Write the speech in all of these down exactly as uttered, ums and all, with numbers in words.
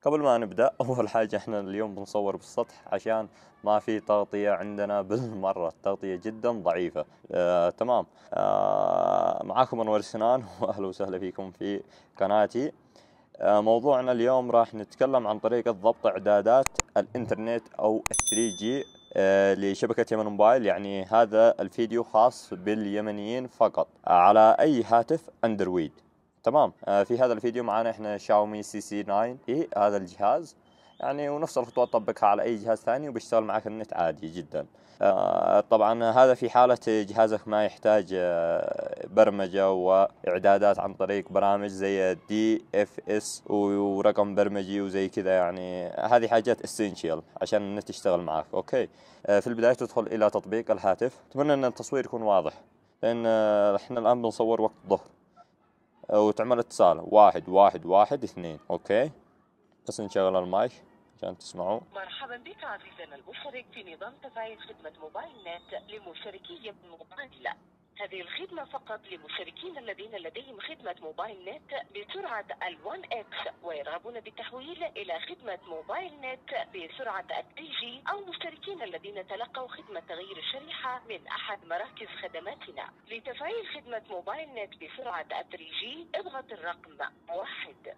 قبل ما نبدأ، أول حاجة إحنا اليوم بنصور بالسطح عشان ما في تغطية عندنا بالمرة، التغطية جدا ضعيفة. آه، تمام. آه، معاكم أنور سنان وأهلا وسهلا فيكم في قناتي. آه، موضوعنا اليوم راح نتكلم عن طريقة ضبط إعدادات الإنترنت أو ثري جي آه، لشبكة يمن موبايل. يعني هذا الفيديو خاص باليمنيين فقط آه، على أي هاتف أندرويد. تمام. آه، في هذا الفيديو معنا احنا شاومي سي سي تسعة اي هذا الجهاز، يعني ونفس الخطوات طبقها على اي جهاز ثاني وبيشتغل معك النت عادي جدا. آه، طبعا هذا في حالة جهازك ما يحتاج آه، برمجة واعدادات عن طريق برامج زي دي اف اس ورقم برمجي وزي كذا، يعني هذه حاجات اسينشال عشان النت يشتغل معك. اوكي. آه، في البداية تدخل الى تطبيق الهاتف. اتمنى ان التصوير يكون واضح، لان آه، احنا الان بنصور وقت الظهر. وتعمل اتصال واحد واحد واحد اثنين. اوكي، بس نشغل المايك عشان تسمعوا. مرحبا بك عزيزنا المشترك في نظام تفعيل خدمة موبايل نت لمشتركي موبايل. هذه الخدمة فقط لمشتركين الذين لديهم خدمة موبايل نت بسرعة ال ون إكس ويرغبون بالتحويل إلى خدمة موبايل نت بسرعة ثري جي، أو مشتركين الذين تلقوا خدمة تغيير الشريحة من أحد مراكز خدماتنا. لتفعيل خدمة موبايل نت بسرعة ثري جي اضغط الرقم واحد.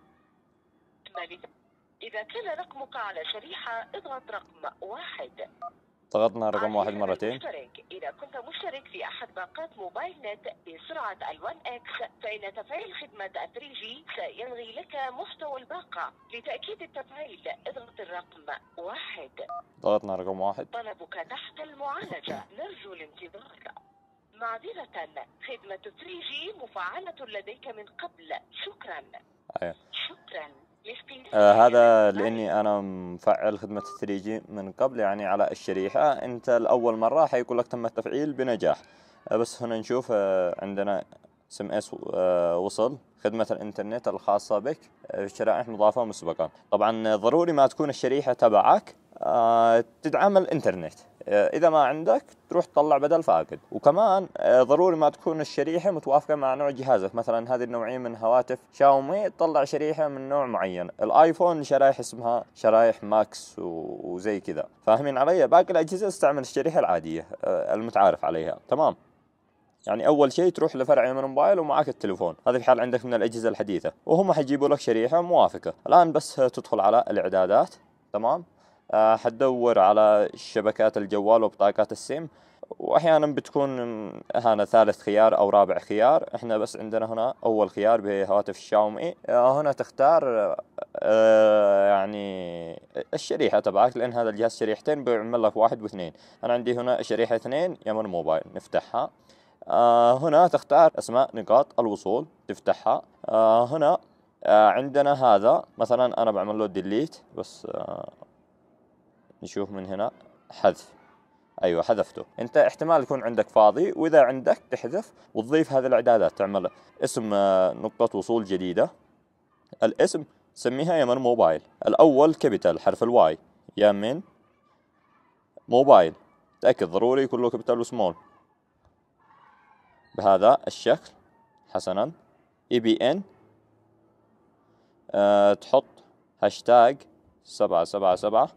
إذا كان رقمك على شريحة اضغط رقم واحد. ضغطنا رقم واحد مرتين. المشترك، إذا كنت مشترك في أحد باقات موبايل نت بسرعة ال ون إكس فإن تفعيل خدمة ثري جي سيلغي لك محتوى الباقة. لتأكيد التفعيل اضغط الرقم واحد. ضغطنا رقم واحد. طلبك تحت المعالجة، نرجو الانتظار. معذرة، خدمة ثري جي مفعلة لديك من قبل. شكرا. أيه. شكرا. آه هذا لاني انا مفعل خدمة ثري جي من قبل، يعني على الشريحة. انت الاول مرة حيقول لك تم التفعيل بنجاح. آه بس هنا نشوف آه عندنا اس ام اس آه وصل خدمة الانترنت الخاصة بك آه شرائح مضافة مسبقا. طبعا ضروري ما تكون الشريحة تبعك آه تدعم الانترنت. آه اذا ما عندك تروح تطلع بدل فاقد. وكمان آه ضروري ما تكون الشريحة متوافقة مع نوع جهازك. مثلا هذه النوعية من هواتف شاومي تطلع شريحة من نوع معين، الايفون شرايح اسمها شرايح ماكس وزي كذا. فاهمين علي؟ باقي الاجهزة استعمل الشريحة العادية آه المتعارف عليها. تمام. يعني اول شيء تروح لفرع يمن موبايل ومعك التليفون، هذا في حال عندك من الاجهزة الحديثة، وهم حيجيبوا لك شريحة موافقة. الان بس تدخل على الاعدادات. تمام. آه، حتدور على شبكات الجوال وبطاقات السيم، واحيانا بتكون هنا ثالث خيار او رابع خيار. احنا بس عندنا هنا اول خيار بهواتف الشاومي. آه، هنا تختار آه، يعني الشريحة تبعك، لان هذا الجهاز شريحتين بيعمل لك واحد واثنين. انا عندي هنا شريحة اثنين يمن موبايل، نفتحها. آه، هنا تختار اسماء نقاط الوصول، تفتحها. آه، هنا آه، عندنا هذا مثلا انا بعمل له ديليت بس. آه، نشوف من هنا حذف. ايوه حذفته. انت احتمال يكون عندك فاضي، واذا عندك تحذف وتضيف هذه الاعدادات. تعمل اسم نقطة وصول جديدة، الاسم سميها يمن موبايل، الاول كابيتال حرف الواي، يمن موبايل. تأكد ضروري يكون له كابيتال وسمول بهذا الشكل. حسنا. اي بي ان أه تحط هاشتاج سبعة سبعة سبعة.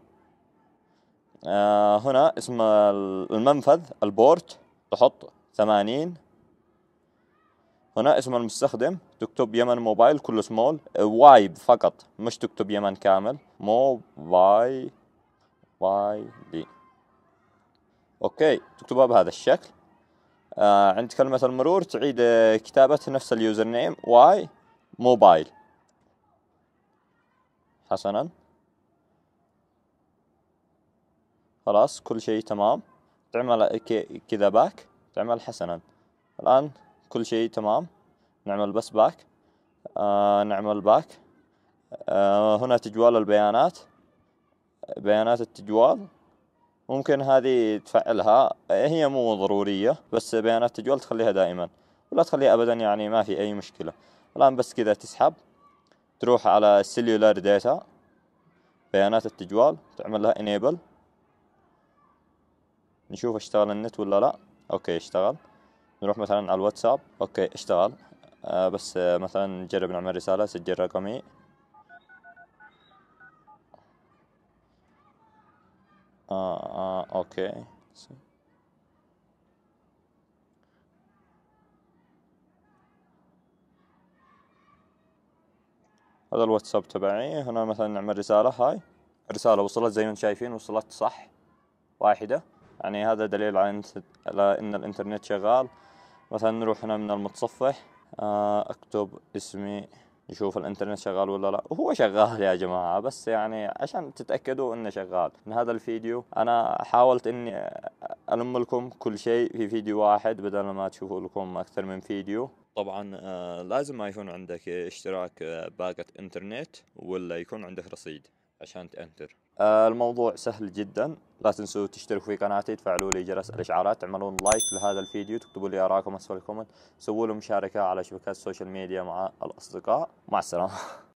آه هنا اسم المنفذ البورت تحط ثمانين. هنا اسم المستخدم تكتب يمن موبايل كله سمول، واي فقط، مش تكتب يمن كامل. موبايل واي دي. اوكي، تكتبها بهذا الشكل. آه عند كلمة المرور تعيد كتابة نفس اليوزر نيم واي موبايل. حسنا. خلاص كل شيء تمام. تعمل كذا باك، تعمل حسنا. الآن كل شيء تمام. نعمل بس باك. آه نعمل باك. آه هنا تجوال البيانات، بيانات التجوال ممكن هذه تفعلها، هي مو ضرورية، بس بيانات التجوال تخليها دائما ولا تخليها أبدا، يعني ما في أي مشكلة. الآن بس كذا تسحب، تروح على السيلولار داتا، بيانات التجوال، تعمل لها enable. نشوف اشتغل النت ولا لا. اوكي اشتغل. نروح مثلا على الواتساب. اوكي اشتغل. آه بس آه مثلا نجرب نعمل رسالة، سجل رقمي. آه آه أوكي. هذا الواتساب تبعي. هنا مثلا نعمل رسالة، هاي رسالة وصلت زي ما انتم شايفين، وصلت صح واحدة، يعني هذا دليل على على إن الإنترنت شغال. مثلا نروح هنا من المتصفح، آه، أكتب اسمي، يشوف الإنترنت شغال ولا لا، وهو شغال يا جماعة. بس يعني عشان تتأكدوا إنه شغال. من هذا الفيديو أنا حاولت إني ألم لكم كل شيء في فيديو واحد، بدل ما تشوفوا لكم أكثر من فيديو. طبعا آه، لازم ما يكون عندك اشتراك آه، باقة إنترنت، ولا يكون عندك رصيد عشان تأنتر. آه، الموضوع سهل جدا. لا تنسوا تشتركوا في قناتي، تفعلوا لي جرس الإشعارات، تعملون لايك لهذا الفيديو، تكتبوا لي آراءكم أسفل الكومنت، سووا له مشاركة على شبكات السوشيال ميديا مع الأصدقاء. مع السلامة.